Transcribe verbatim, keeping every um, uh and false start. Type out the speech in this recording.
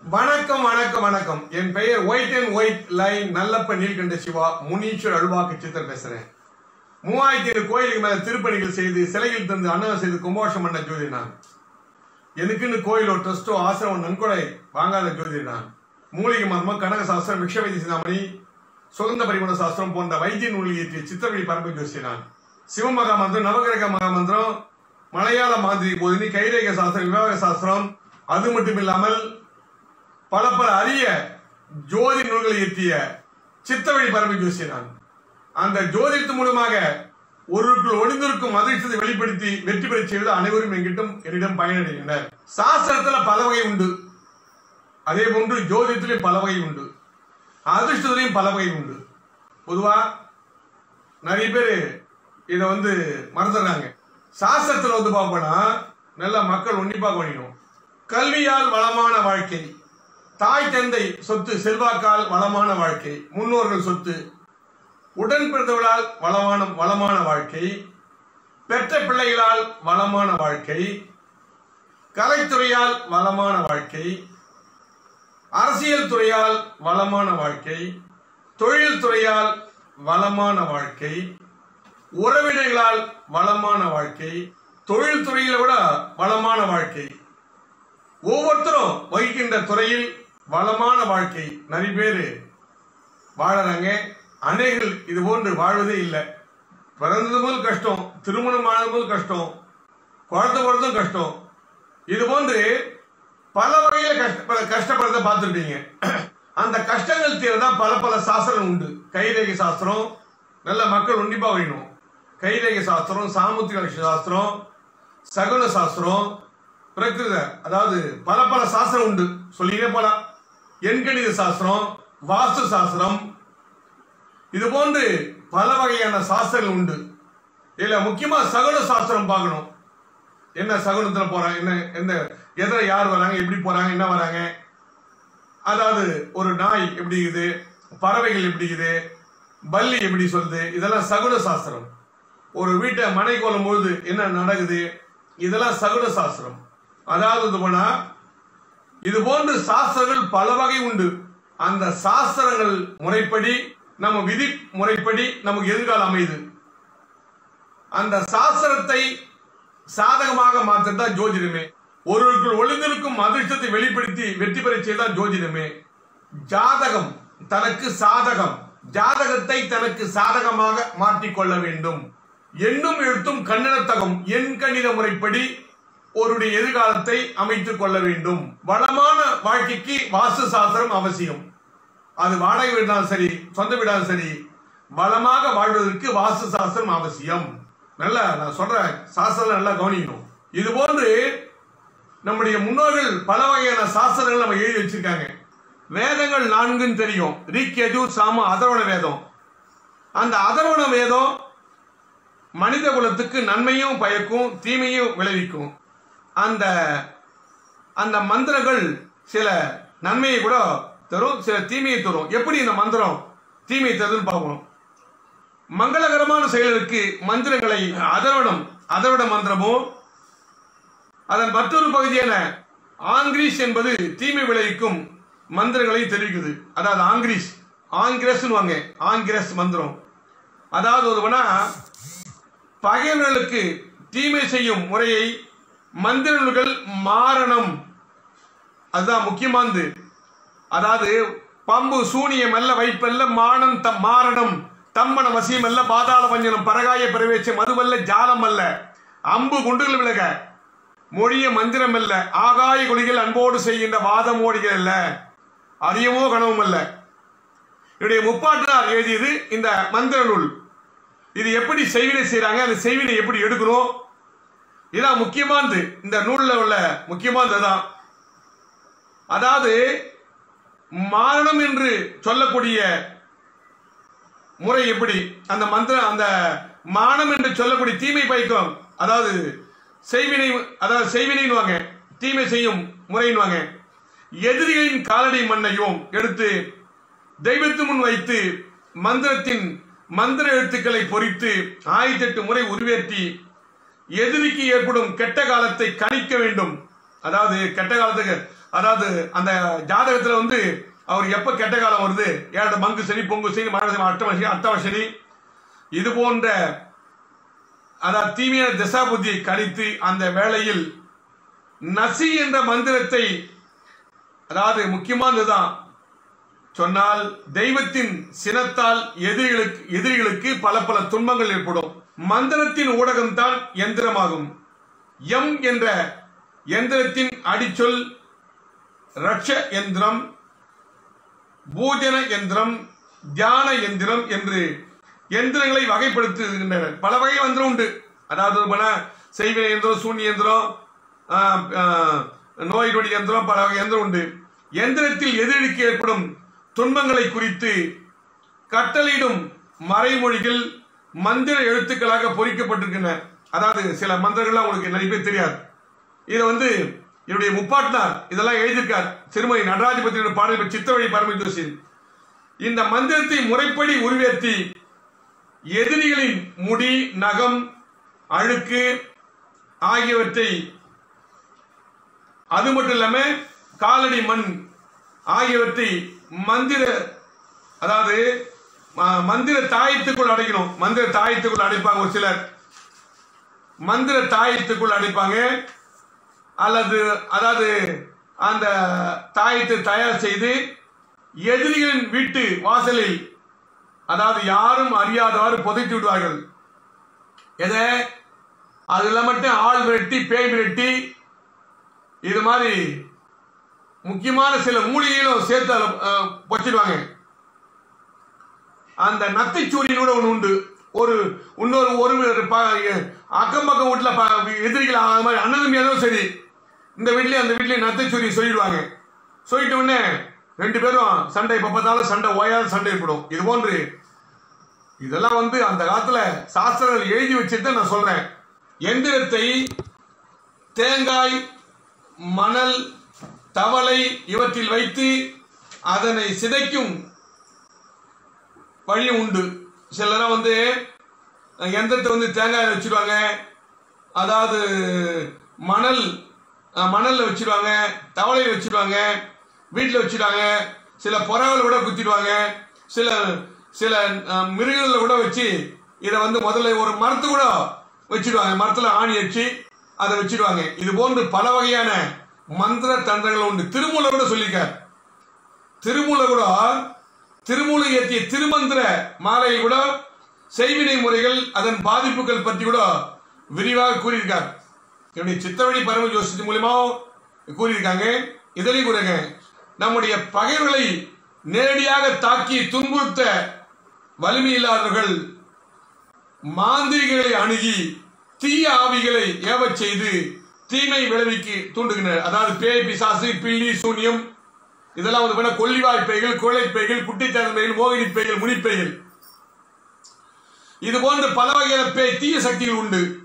வணக்கம் வணக்கம் வணக்கம். என் பெயர் white and white line Nallappa Neelkanta Siva Muneeswar அல்வாக்கு சித்தர் பேசுறேன். மூவாயிரத்தி ஏழு கோயிலுக்கு மேல திருப்பணிகள் செய்து சிலையில் தந்து அன்னதானம் செய்து கும்பாபிஷேகம் பண்ண ஜோதி நான். எனக்குன்னு கோயிலோ ட்ரஸ்டோ ஆசிரமம் நன்கொடை வாங்காத ஜோதி நான். மூலிகை மர்மம், கனக சாஸ்திரம், விக்ஷ வைத்திய சிந்தாமணி, சுகந்த பரிமள சாஸ்திரம் போன்ற வைத்திய நூலில் இயற்றிய சித்திரவழி பரம்பு ஜோசி நான். சிவமகா மந்திரம், நவகிரக மகா மந்திரம், மலையாள மாதிரி போதினி, கைரேக சாஸ்திரம், விவாக சாஸ்திரம், அது மட்டும் இல்லாமல் பல பல அரிய ஜோதி நூல்களை இயற்றிய சித்தவழி பரம்பு ஜோசி நான். அந்த ஜோதித்து மூலமாக ஒருவருக்குள் ஒளிந்திருக்கும் அதிர்ஷ்டத்தை வெளிப்படுத்தி வெற்றி பெற செய்வது அனைவரும் எங்கிட்டும் என்னிடம் பயனடைகின்றனர். சாஸ்திரத்துல பல வகை உண்டு, அதே போன்று ஜோதிடத்திலையும் பல வகை உண்டு, அதிர்ஷ்டத்திலையும் பல வகை உண்டு. பொதுவா நிறைய பேர் இதை வந்து மறந்துடுறாங்க. சாஸ்திரத்துல வந்து பார்ப்போம்னா நல்ல மக்கள் உன்னிப்பாக கவனிக்கணும். கல்வியால் வளமான வாழ்க்கை, தாய் தந்தை சொத்து செல்வாக்கால் வளமான வாழ்க்கை, முன்னோர்கள் சொத்து, உடன் பிறந்தவர்களால் வளமான வளமான வாழ்க்கை, பெற்ற பிள்ளைகளால் வளமான வாழ்க்கை, கலைத்துறையால் வளமான வாழ்க்கை, அரசியல் துறையால் வளமான வாழ்க்கை, தொழில் துறையால் வளமான வாழ்க்கை, உறவினர்களால் வளமான வாழ்க்கை, தொழில் துறையில விட வளமான வாழ்க்கை. ஒவ்வொருத்தரும் வகிக்கின்ற துறையில் வளமான வாழ்க்கை நிறைய பேர் வாழறாங்க. அநேகர்கள் இது போன்று வாழ்வதே இல்லை. பிறந்தது முதல் கஷ்டம், திருமணம் ஆனது முதல் கஷ்டம், குழந்தை பிறந்தும் கஷ்டம். இது போன்று பல வகையில கஷ்ட கஷ்டப்படுறத பார்த்துருப்பீங்க. அந்த கஷ்டங்கள் தீரதான் பல பல சாஸ்திரம் உண்டு. கைரேகை சாஸ்திரம் நல்ல மக்கள் உன்னிப்பா வேணும். கைரேகை சாஸ்திரம், சாமுத்திரிக சாஸ்திரம், சகுன சாஸ்திரம், பிரகிருத, அதாவது பல பல சாஸ்திரம் உண்டு. சொல்லிட்டே போலாம். எண்கணித சாஸ்திரம், வாஸ்து சாஸ்திரம், இது போன்று பல வகையான சாஸ்திரங்கள் உண்டு. இல்ல முக்கியமா சகுன சாஸ்திரம் பார்க்கணும். என்ன சகுனத்துல போறாங்க, என்ன எந்த எதிர யார் வராங்க, எப்படி போறாங்க, என்ன வராங்க, அதாவது ஒரு நாய் எப்படி இருக்குது, பறவைகள் எப்படி இருக்குது, பல்லி எப்படி சொல்லுது, இதெல்லாம் சகுன சாஸ்திரம். ஒரு வீட்டை மனை கொள்ளும் பொழுது என்ன நடக்குது, இதெல்லாம் சகுன சாஸ்திரம். அதாவது போனா இது போன்ற சாஸ்திரங்கள் பல வகை உண்டு. அந்த சாஸ்திரங்கள் முறைப்படி நம்ம விதி முறைப்படி நமக்கு எதிர்காலம் அமையுது. அந்த சாஸ்திரத்தை சாதகமாக மாற்றத்தான் ஜோதிடமே. ஒருவருக்குள் ஒளிந்திருக்கும் அதிர்ஷ்டத்தை வெளிப்படுத்தி வெற்றி பெற செய்தான் ஜோதிடமே. ஜாதகம் தனக்கு சாதகம், ஜாதகத்தை தனக்கு சாதகமாக மாற்றிக்கொள்ள வேண்டும். எண்ணும் எழுத்தும் கண்ணனத்தகம் எண் கணித முறைப்படி ஒருடைய எதிர்காலத்தை அமைத்துக் கொள்ள வேண்டும். வளமான வாழ்க்கைக்கு வாஸ்து சாஸ்திரம் அவசியம். அது வாடகை வீடாலும் சரி, சொந்த வீடாலும் சரி, வளமாக வாழ்வதற்கு வாஸ்து சாஸ்திரம் அவசியம். நல்லா நான் சொல்ற சாஸ்திரம் நல்லா கவனிக்கணும். இது போன்று நம்முடைய முன்னோர்கள் பல வகையான சாஸ்திரங்கள் நம்ம எழுதி வச்சிருக்காங்க. வேதங்கள் நான்குன்னு தெரியும். ரிக், யஜுர், சாம, அதர்வண வேதம். அந்த அதர்வண வேதம் மனித குலத்துக்கு நன்மையும் பயக்கும், தீமையும் விளைவிக்கும். அந்த அந்த மந்திரங்கள் சில நன்மையை கூட தரும், சில தீமையை தரும். எப்படி இந்த மந்திரம் தீமையை தருதுன்னு பார்க்கணும். மங்களகரமான செயலுக்கு மந்திரங்களை அதர்வணம் அதர்வண மந்திரமும், அதன் மற்றொரு பகுதியான ஆங்கிரீஷ் என்பது தீமை விளைவிக்கும் மந்திரங்களை தெரிவிக்குது. அதாவது ஆங்கிரீஷ் ஆங்கிரஸ் ஆங்கிரஸ் மந்திரம். அதாவது ஒருவனா பகைவர்களுக்கு தீமை செய்யும் முறையை மந்திரங்கள் மாரணம், அதுதான் முக்கியமானது. அதாவது பம்பு சூனியம் அல்ல, வைப்பல்ல, மானம் தம் மாரணம், தம்மன வசியம் அல்ல, பாதாள வஞ்சனம், பரகாய பிரவேசம், மதுவல்ல, ஜாலம் அல்ல, அம்பு குண்டுகள் விலக மொழிய மந்திரம் அல்ல, ஆகாய கொடிகள் அன்போடு செய்கின்ற வாதமோடிகள் அல்ல, அறியமோ கனவும் அல்ல. என்னுடைய முப்பாட்டனார் எழுதியது இந்த மந்திர நூல். இது எப்படி செய்வினை செய்யறாங்க, அந்த செய்வினை எப்படி எடுக்கணும், இதான் முக்கியமானது. இந்த நூல்ல உள்ள முக்கியமானது தான். அதாவது மாரணம் என்று சொல்லக்கூடிய முறை எப்படி, அந்த மந்திரம் அந்த மானம் என்று சொல்லக்கூடிய தீமை பயக்கும், அதாவது செய்வினை, அதாவது செய்வினைன்னு தீமை செய்யும் முறைன்னு எதிரிகளின் காலடி மண்ணையும் எடுத்து தெய்வத்து முன் வைத்து மந்திரத்தின் மந்திர எழுத்துக்களை பொறித்து ஆயிரத்தி எட்டு முறை உருவேற்றி எதிரிக்கு ஏற்படும் கெட்ட காலத்தை கணிக்க வேண்டும். அதாவது கெட்ட காலத்துக்கு அதாவது அந்த ஜாதகத்துல வந்து அவர் எப்ப கெட்ட காலம் வருது, ஏழு மங்கு சனி, பொங்கு சனி, மரண அட்டவசனி அட்டவசனி இது போன்ற அதாவது தீமையான திசா புத்தி கழித்து அந்த வேளையில் நசி என்ற மந்திரத்தை, அதாவது முக்கியமானதுதான் சொன்னால் தெய்வத்தின் சினத்தால் எதிரிகளுக்கு எதிரிகளுக்கு பல பல துன்பங்கள் ஏற்படும். மந்திரத்தின் ஊடகம் தான் எந்திரமாகும். எம் என்ற எந்திரத்தின் அடிச்சொல் ரட்ச எந்திரம், பூஜன எந்திரம், தியான எந்திரம் என்று எந்திரங்களை வகைப்படுத்துகின்றனர். பல வகை மந்திரம் உண்டு. அதாவது செய்வினை எந்திரம், சூன்ய எந்திரம், நோய் நொடி எந்திரம், பல வகை எந்திரம் உண்டு. எந்திரத்தில் எதிரிக்கு ஏற்படும் துன்பங்களை குறித்து கட்டளையிடும் மறைமொழிகள் மந்திர எழுத்துக்களாக பொறிக்கப்பட்டிருக்கின்றன. அதாவது சில மந்திரங்கள்லாம் உங்களுக்கு நிறைய பேர் தெரியாது. இதை வந்து என்னுடைய முப்பாட்டினார் இதெல்லாம் எழுதியிருக்கார். திருமதி நடராஜபதியோட பாடல் சித்தவழி பரமஜோசி. இந்த மந்திரத்தை முறைப்படி உருவேற்றி எதிரிகளின் முடி, நகம், அழுக்கு ஆகியவற்றை, அது மட்டும் இல்லாம காலடி மண் ஆகியவற்றை மந்திர அதாவது மந்திர தாயத்துக்குள் அடைக்கணும். மந்திர தாயத்துக்குள் அடைப்பாங்க. ஒரு சிலர் மந்திர தாயத்துக்குள் அடைப்பாங்க. அல்லது அதாவது அந்த தாயத்தை தயார் செய்து எதிரிகளின் வீட்டு வாசலில், அதாவது யாரும் அறியாதவாறு புதைத்து விடுவார்கள். எதை அதுல மட்டும் ஆள் விரட்டி, பேய் விரட்டி, இது மாதிரி முக்கியமான சில மூலிகைகளும் சேர்த்து வச்சிடுவாங்க. அந்த நத்தைச்சூரியனோட ஒன்று உண்டு. ஒரு இன்னொரு ஒரு அக்கம் பக்கம் வீட்டுல எதிரிகள் அண்ணனும் சரி, இந்த வீட்லயும் அந்த வீட்லயும் நத்தைச்சூரிய சொல்லிடுவாங்க. சொல்லிட்ட உடனே ரெண்டு பேரும் சண்டை, எப்ப பார்த்தாலும் சண்டை, ஓயாத சண்டை ஏற்படும். இது போன்று இதெல்லாம் வந்து அந்த காலத்துல சாஸ்திரங்கள் எழுதி வச்சுட்டு நான் சொல்றேன். எந்திரத்தை தேங்காய், மணல், தவளை இவற்றில் வைத்து அதனை சிதைக்கும் வழி உண்டு. சிலரெல்லாம் வந்து எந்திரத்தை வந்து தேங்காயில் வச்சிருவாங்க, அதாவது மணல் மணல்ல வச்சிருவாங்க, தவளையில் வச்சிருவாங்க, வீட்டில் வச்சிருவாங்க. சில புறாவில் கூட குத்திடுவாங்க. சில சில மிருகங்களில் கூட வச்சு இதை வந்து முதல்ல ஒரு மரத்து கூட வச்சிருவாங்க. மரத்தில் ஆணி வச்சு அதை வச்சிருவாங்க. இது போன்று பல வகையான மந்திர தந்திரங்கள் உண்டு. திருமூலர் கூட சொல்லியிருக்கார். திருமூலர் கூட திருமூல இயற்றிய திருமந்திர மாலையில் கூட செய்வினை முறைகள், அதன் பாதிப்புகள் பற்றி கூட விரிவாக கூறியிருக்கார். என்னுடைய சித்தவழி பரம ஜோசி மூலமா கூறியிருக்காங்க. இதனையும் கூறுங்க. நம்முடைய பகைவர்களை நேரடியாக தாக்கி துன்புறுத்த வலிமை இல்லாதவர்கள் மாந்திரிகளை அணுகி தீய ஆவிகளை ஏவச் செய்து தீமை விளைவிக்கு தூண்டுகின்றனர். அதாவது பேய், பிசாசு, பில்லி, சூன்யம் இதெல்லாம் வந்து கொல்லிவாய் பேய்கள், குழலை பேய்கள், குட்டித்தன பேய்கள், மோகினி பேய்கள், முனிப்பேய்கள், இது போன்ற பல வகையான பேய் தீய சக்திகள் உண்டு.